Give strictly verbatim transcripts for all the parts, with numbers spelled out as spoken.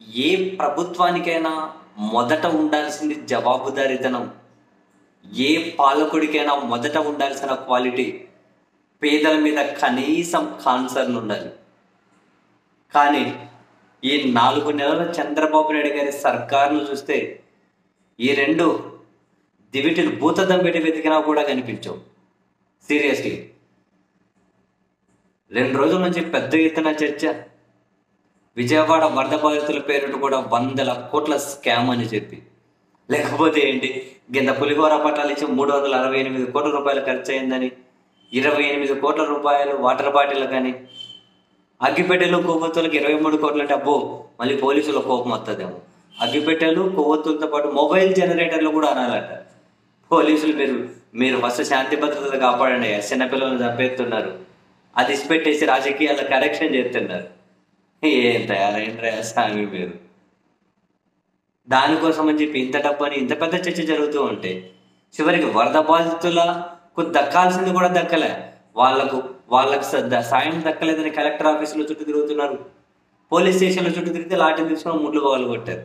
ఏ ప్రభుత్వానికైనా మొదట ఉండాల్సింది జవాబుదారీతనం. ఏ పాలకుడికైనా మొదట ఉండాల్సిన క్వాలిటీ పేదల మీద కనీసం కాన్సర్న్ ఉండాలి. కానీ ఈ నాలుగు నెలల చంద్రబాబు నాయుడు గారి సర్కారును చూస్తే ఈ రెండు దివిటిని భూతద్దం పెట్టి వెతికినా కూడా కనిపించవు. సీరియస్లీ రెండు రోజుల నుంచి పెద్ద ఎత్తున చర్చ. విజయవాడ వరద బాధితుల పేరుట కూడా వందల కోట్ల స్కామ్ అని చెప్పి, లేకపోతే ఏంటి కింద పులిహోర పట్టాలు ఇచ్చి మూడు వందల అరవై ఎనిమిది కోట్ల రూపాయలు ఖర్చు అయిందని, ఇరవై ఎనిమిది కోట్ల రూపాయలు వాటర్ బాటిల్ కానీ, అగ్గిపెట్టెలు కొవ్వొత్తులకు ఇరవై మూడు కోట్లు అంటే అబ్బో మళ్ళీ పోలీసుల కోపం వస్తుందేమో. అగ్గిపెట్టెలు కొవ్వొత్తులతో పాటు మొబైల్ జనరేటర్లు కూడా అనాలట. పోలీసులు మీరు మీరు ఫస్ట్ శాంతి భద్రతలు కాపాడండి, చిన్నపిల్లలను చంపేస్తున్నారు, అది ఇచ్చిపెట్టేసి రాజకీయాల్లో కరెక్షన్ చేస్తున్నారు. ఏం తయారైండ్రా స్వామి మీరు. దానికోసం అని చెప్పి ఇంత డబ్బు అని ఇంత పెద్ద చర్చ జరుగుతూ ఉంటే చివరికి వరద బాధితులకు దక్కాల్సింది కూడా దక్కలే. వాళ్ళకు వాళ్ళకు సాయం దక్కలేదని కలెక్టర్ ఆఫీసులో చుట్టూ తిరుగుతున్నారు, పోలీస్ స్టేషన్ల చుట్టూ తిరిగితే లాఠీలు తీసుకుని ముళ్ళు వాళ్ళు కొట్టారు.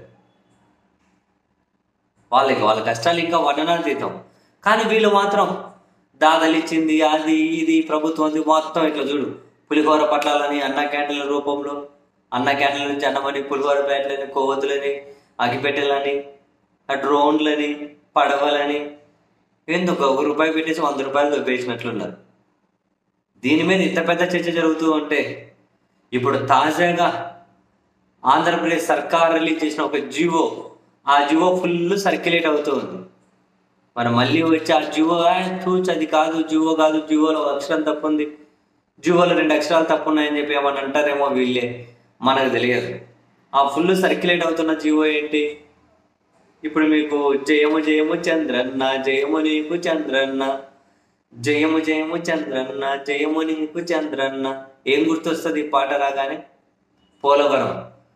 వాళ్ళకి వాళ్ళ కష్టాలు ఇంకా వర్ణనాతీతం. కానీ వీళ్ళు మాత్రం దాదలు ఇచ్చింది అది ఇది ప్రభుత్వం మొత్తం ఇట్లా చూడు, పులిహోర పట్లాలని అన్న క్యాంటీన్ల రూపంలో, అన్న క్యాంటీన్ల నుంచి అన్నమని, పులిహోర ప్యాట్లని, కొవ్వొత్తులని, అగిపెట్టెలని, డ్రోన్లని, పడవలని, ఎందుకు ఒక రూపాయి పెట్టేసి వంద రూపాయలు దొబ్బేసినట్లున్నారు. దీని మీద ఇంత పెద్ద చర్చ జరుగుతూ ఉంటే ఇప్పుడు తాజాగా ఆంధ్రప్రదేశ్ సర్కార్ రిలీజ్ చేసిన ఒక జివో, ఆ జివో ఫుల్ సర్క్యులేట్ అవుతూ ఉంది. మనం మళ్ళీ వచ్చి ఆ జివో చూచి అది కాదు జివో కాదు, జివోలో అక్షరం తప్పు ఉంది, జివోలో రెండు అక్షరాలు తప్పు ఉన్నాయని చెప్పి ఏమని అంటారేమో వీళ్ళే, మనకు తెలియదు. ఆ ఫుల్ సర్క్యులేట్ అవుతున్న జివో ఏంటి? ఇప్పుడు మీకు జయము జయము చంద్రన్న, జయము నీకు చంద్రన్న, జయము జయము చంద్రన్న, జయము నీకు చంద్రన్న. ఏం గుర్తొస్తుంది ఈ పాట రాగానే? పోలవరం.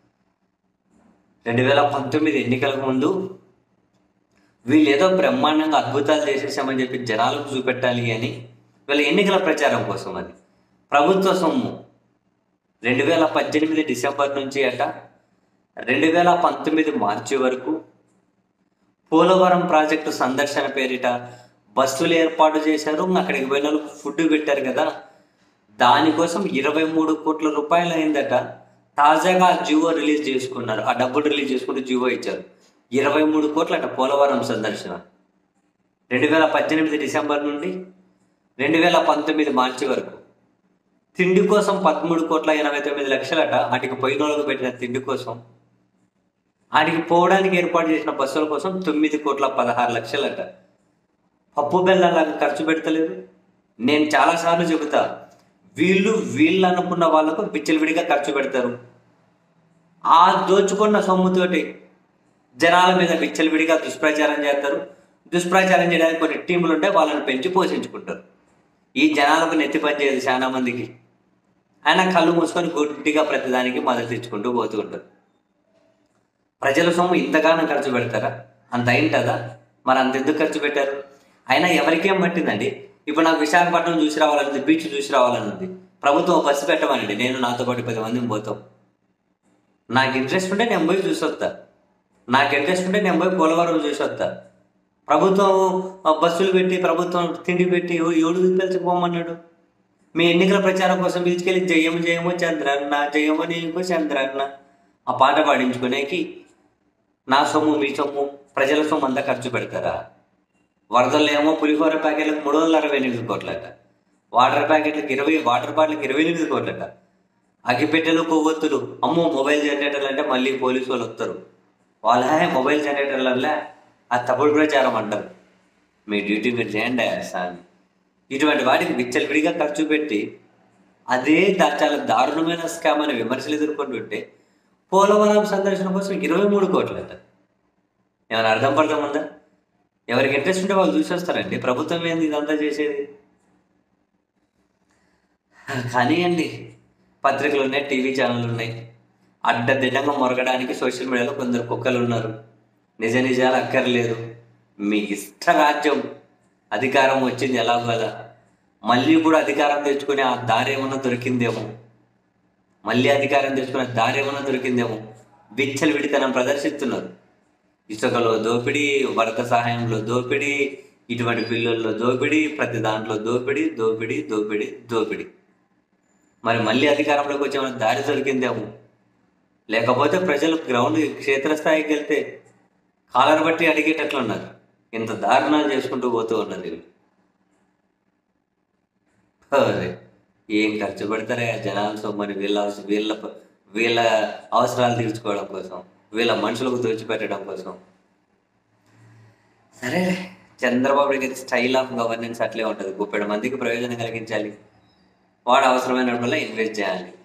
రెండు వేల పంతొమ్మిది ఎన్నికలకు ముందు వీళ్ళు ఏదో బ్రహ్మాండంగా అద్భుతాలు చేసేసామని చెప్పి జనాలకు చూపెట్టాలి అని వీళ్ళ ఎన్నికల ప్రచారం కోసం అది ప్రభుత్వ సొమ్ము రెండు వేల పద్దెనిమిది డిసెంబర్ నుంచి అట రెండు వేల పంతొమ్మిది మార్చి వరకు పోలవరం ప్రాజెక్టు సందర్శన పేరిట బస్సులు ఏర్పాటు చేశారు. అక్కడికి పోయిన వాళ్ళకు ఫుడ్ పెట్టారు కదా, దానికోసం ఇరవై మూడు కోట్ల రూపాయలు అయిందట. తాజాగా ఆ జివో రిలీజ్ చేసుకున్నారు, ఆ డబ్బులు రిలీజ్ చేసుకుంటూ జివో ఇచ్చారు. ఇరవై మూడు కోట్లట పోలవరం సందర్శన రెండు వేల పద్దెనిమిది డిసెంబర్ నుండి రెండు వేల పంతొమ్మిది మార్చి వరకు. తిండి కోసం పదమూడు కోట్ల ఎనభై తొమ్మిది లక్షలట వాటికి పోయిన వాళ్ళకు పెట్టిన తిండి కోసం. వాటికి పోవడానికి ఏర్పాటు చేసిన బస్సుల కోసం తొమ్మిది కోట్ల పదహారు లక్షలట. పప్పు బెల్లాలకు ఖర్చు పెడతలేదు. నేను చాలాసార్లు చెబుతా, వీళ్ళు వీళ్ళు అనుకున్న వాళ్ళకు విచ్చలవిడిగా ఖర్చు పెడతారు. ఆ దోచుకున్న సొమ్ముతోటి జనాల మీద విచ్చలవిడిగా దుష్ప్రచారం చేస్తారు. దుష్ప్రచారం చేయడానికి కొన్ని టీములు ఉంటే వాళ్ళని పెంచి పోషించుకుంటారు. ఈ జనాలకు నెత్తి పని చేయదు చాలా మందికి. ఆయన కళ్ళు మూసుకొని గుడ్డిగా ప్రతిదానికి మద్దతు ఇచ్చుకుంటూ పోతూ ఉంటారు. ప్రజల సొమ్ము ఇంతగానో ఖర్చు పెడతారా? అంత అయింటదా? మరి అంత ఎందుకు ఖర్చు పెట్టారు? అయినా ఎవరికేం పట్టిందండి? ఇప్పుడు నాకు విశాఖపట్నం చూసి రావాలనుంది, బీచ్ చూసి రావాలనుంది, ప్రభుత్వం బస్సు పెట్టమనండి, నేను నాతో పాటు పది మందిని పోతాం. నాకు ఇంట్రెస్ట్ ఉంటే నేను పోయి చూసి వస్తా, నాకు ఇంట్రెస్ట్ ఉంటే నేను పోయి పోలవరం చూసి వస్తా. ప్రభుత్వం బస్సులు పెట్టి, ప్రభుత్వం తిండి పెట్టి ఎవడు పిలిచిపోమన్నాడు? మీ ఎన్నికల ప్రచారం కోసం పిలిచుకెళ్ళి జయము జయము చంద్రన్న, జయము నీకు చంద్రన్న ఆ పాట పాడించుకునేకి నా సొమ్ము మీ సొమ్ము ప్రజల సొమ్ము అంతా ఖర్చు పెడతారా? వరదల్లో ఏమో పులిహోర ప్యాకెట్లకు మూడు వందల అరవై ఎనిమిది కోట్లట, వాటర్ ప్యాకెట్లకు ఇరవై వాటర్ బాటిల్కి ఇరవై ఎనిమిది కోట్లట, అగ్గిపెట్టెలు కొవ్వొత్తులు అమ్మో మొబైల్ జనరేటర్లు అంటే మళ్ళీ పోలీసు వాళ్ళు వస్తారు. వాళ్ళ మొబైల్ జనరేటర్లల్లా ఆ తప్పుడు ప్రచారం అంటారు. మీ డ్యూటీ మీరు చేయండి సార్. ఇటువంటి వాటికి విచ్చలవిడిగా ఖర్చు పెట్టి అదే చాలా దారుణమైన స్కామ్ అనే విమర్శలు ఎదుర్కొంటుంటే పోలవరం సందర్శన కోసం ఇరవై మూడు కోట్లట. ఏమైనా అర్థం పడతాం ఉందా? ఎవరికి ఇంట్రెస్ట్ ఉంటే వాళ్ళు చూసి వస్తారండి. ప్రభుత్వం ఏంది ఇదంతా చేసేది? కానీ అండి, పత్రికలు ఉన్నాయి, టీవీ ఛానళ్ళు ఉన్నాయి, అడ్డదిడ్డంగా మొరగడానికి సోషల్ మీడియాలో కొందరు కుక్కలు ఉన్నారు. నిజ నిజాలు అక్కర్లేదు, మీ ఇష్ట రాజ్యం అధికారం వచ్చింది ఎలాగో అలా. మళ్ళీ కూడా అధికారం తెచ్చుకునే ఆ దారి ఏమన్నా దొరికిందేమో, మళ్ళీ అధికారం తెచ్చుకునే దారి ఏమన్నా దొరికిందేమో విచ్చలవిడితనం ప్రదర్శిస్తున్నారు. ఇసుకలో దోపిడీ, వరద సహాయంలో దోపిడీ, ఇటువంటి బిల్లుల్లో దోపిడీ, ప్రతి దాంట్లో దోపిడీ దోపిడీ దోపిడీ దోపిడీ. మరి మళ్ళీ అధికారంలోకి వచ్చే దారి దొరికిందేమో. లేకపోతే ప్రజలు గ్రౌండ్ క్షేత్రస్థాయికి వెళ్తే కాలర్ బట్టి అడిగేటట్లున్నారు. ఇంత దారుణాలు చేసుకుంటూ పోతూ ఉన్నారు వీళ్ళు. అదే ఏం ఖర్చు పెడతారే జనాల సొమ్మని వీళ్ళ అవస- వీళ్ళ వీళ్ళ అవసరాలు తీర్చుకోవడం కోసం, వీళ్ళ మనుషులకు దోచిపెట్టడం కోసం. సరే, Chandrababu Naidu style of governance అట్లే ఉంటుంది. ముప్పై మందికి ప్రయోజనం కలిగించాలి, వాడు అవసరమైనప్పుడల్లా ఇన్వెస్ట్ చేయాలి.